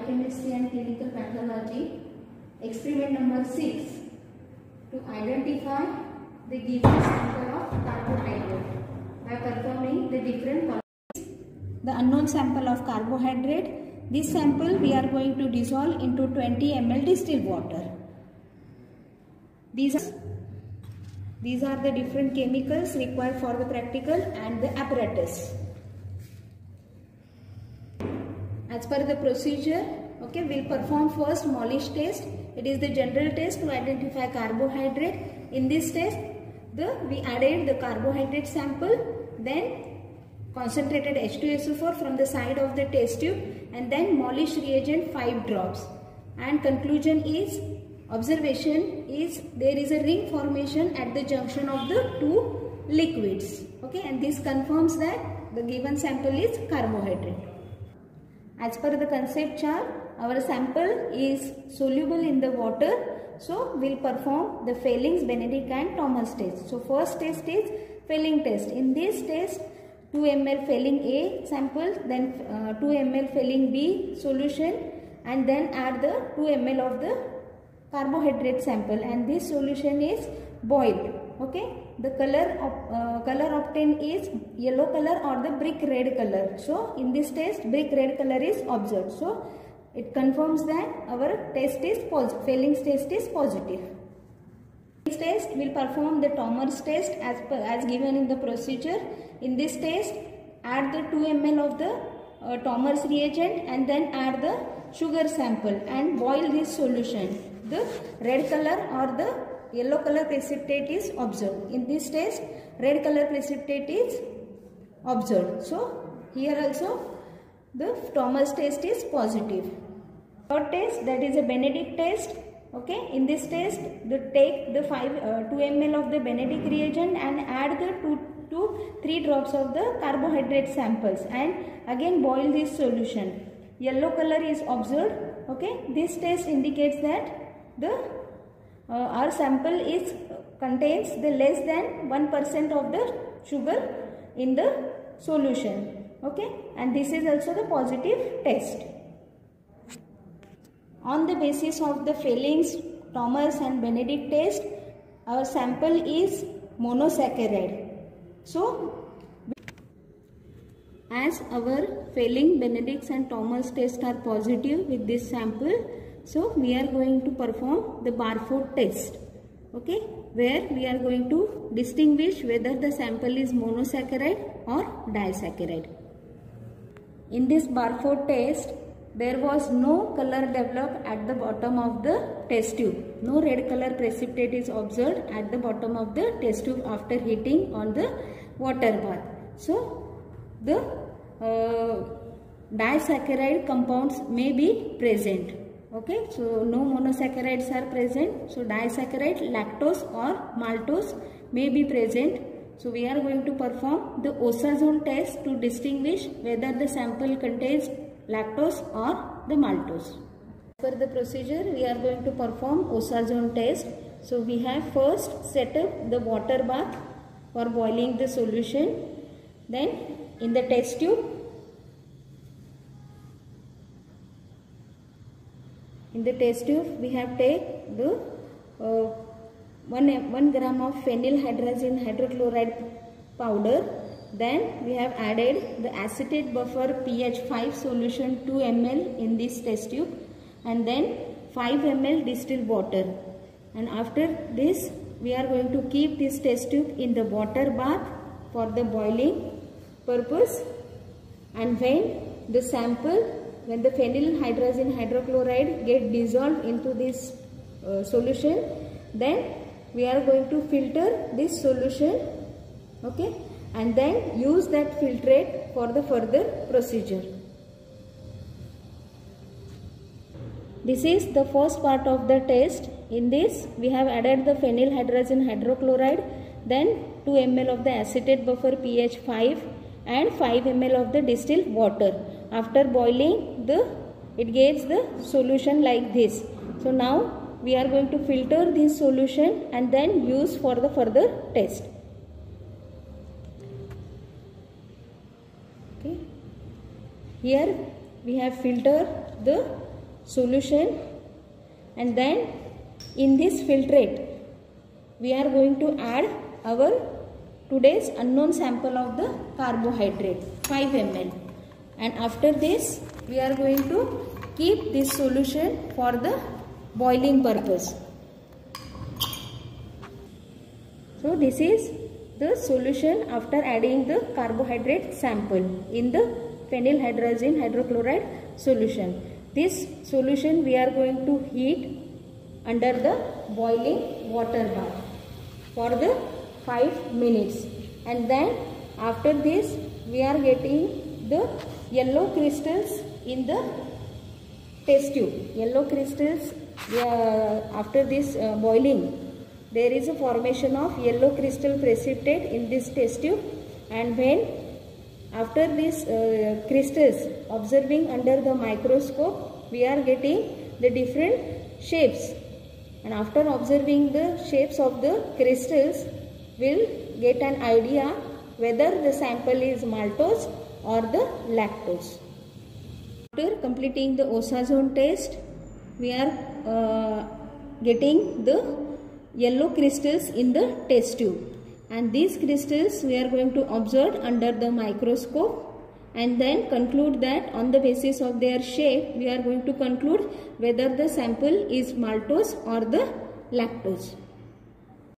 Biochemistry and Clinical Pathology, experiment number 6, to identify the given sample of carbohydrate by performing the different columns. The unknown sample of carbohydrate, this sample we are going to dissolve into 20 ml distilled water. These are the different chemicals required for the practical and the apparatus. As per the procedure, okay, we'll perform first Molish test. It is the general test to identify carbohydrate. In this test, we added the carbohydrate sample, then concentrated H2SO4 from the side of the test tube, and then Molish reagent 5 drops. And conclusion is, observation is, there is a ring formation at the junction of the two liquids. Okay, and this confirms that the given sample is carbohydrate. As per the concept chart, our sample is soluble in the water. So, we will perform the Fehling's, Benedict and Thomas test. So, first test is Fehling test. In this test, 2 ml Fehling A sample, then 2 ml Fehling B solution, and then add the 2 ml of the carbohydrate sample, and this solution is boiled. Okay, the color obtained is yellow color or the brick red color. So in this test, brick red color is observed. So it confirms that our test is positive. Fehling's test is positive. This test will perform the Thomas test as given in the procedure. In this test, add the 2 ml of the Thomas reagent and then add the sugar sample and boil this solution. The red color or the yellow color precipitate is observed. In this test, red color precipitate is observed. So here also the Thomas test is positive. Third test, that is a Benedict test. Okay, in this test, take the 2 ml of the Benedict reagent and add the 2 to 3 drops of the carbohydrate samples and again boil this solution. Yellow color is observed. Okay, this test indicates that our sample contains the less than 1% of the sugar in the solution. Okay, and this is also the positive test. On the basis of the Fehling's, Thomas and Benedict test, our sample is monosaccharide. So, as our Fehling, Benedict's and Thomas tests are positive with this sample, so we are going to perform the Barford test. Okay, where we are going to distinguish whether the sample is monosaccharide or disaccharide. In this Barford test, there was no color developed at the bottom of the test tube. No red color precipitate is observed at the bottom of the test tube after heating on the water bath. So, the disaccharide compounds may be present. Okay, so no monosaccharides are present. So, disaccharide, lactose or maltose may be present. So, we are going to perform the Osazone test to distinguish whether the sample contains lactose or the maltose. For the procedure, we are going to perform Osazone test. So, we have first set up the water bath for boiling the solution. Then, in the test tube, we have take the 1 gram of phenylhydrazine hydrochloride powder. Then we have added the acetate buffer pH 5 solution 2 ml in this test tube, and then 5 ml distilled water. And after this, we are going to keep this test tube in the water bath for the boiling purpose. And when the phenylhydrazine hydrochloride get dissolved into this solution, then we are going to filter this solution. Okay, and then use that filtrate for the further procedure. This is the first part of the test. In this, we have added the phenylhydrazine hydrochloride, then 2 ml of the acetate buffer pH 5 and 5 ml of the distilled water. After boiling, it gives the solution like this. So now we are going to filter this solution and then use for the further test. Okay. Here we have filtered the solution, and then in this filtrate we are going to add our today's unknown sample of the carbohydrate 5 ml, and after this we are going to keep this solution for the boiling purpose. So this is the solution after adding the carbohydrate sample in the phenylhydrazine hydrochloride solution. This solution we are going to heat under the boiling water bath for the 5 minutes, and then after this we are getting the yellow crystals in the test tube. Yellow crystals, after this boiling, there is a formation of yellow crystal precipitate in this test tube, and when after this crystals observing under the microscope, we are getting the different shapes, and after observing the shapes of the crystals, we'll get an idea whether the sample is maltose or the lactose. After completing the Osazone test, we are getting the yellow crystals in the test tube, and these crystals we are going to observe under the microscope, and then conclude that on the basis of their shape we are going to conclude whether the sample is maltose or the lactose.